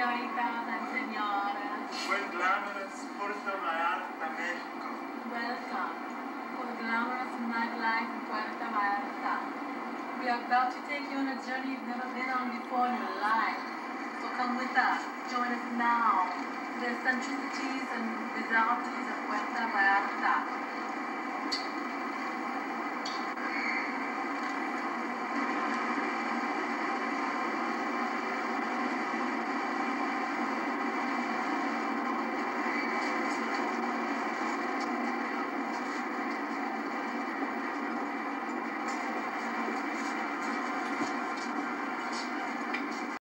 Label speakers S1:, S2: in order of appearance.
S1: señoritas and señores.
S2: We're glamorous Puerto Vallarta, Mexico.
S1: Welcome to the glamorous nightlife in Puerto Vallarta. We are about to take you on a journey you've never been on before in your life. So come with us. Join us now to the eccentricities and bizarrities of Puerto Vallarta.